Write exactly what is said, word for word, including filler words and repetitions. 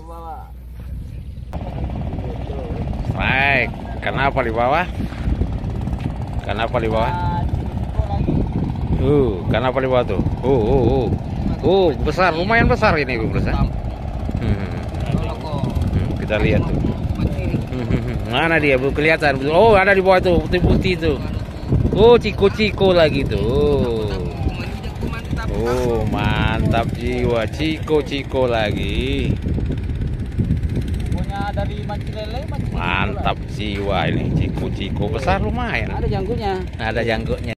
bawah. Baik, kenapa di bawah? Kenapa di bawah? Uh, kenapa di bawah tuh? Uh, uh, uh. Uh, besar, lumayan besar ini, Bu Bros. Hmm. Hmm, kita lihat tuh. Hmm, mana dia, Bu? Kelihatan. Oh, ada di bawah tuh, putih-putih tuh. Oh, ciko-ciko lagi tuh. Oh, mantap jiwa, ciko-ciko lagi. Punya dari Mancilele, Mancilele. Mantap jiwa ini, ciko-ciko besar lumayan. Ada janggunya. Ada janggutnya.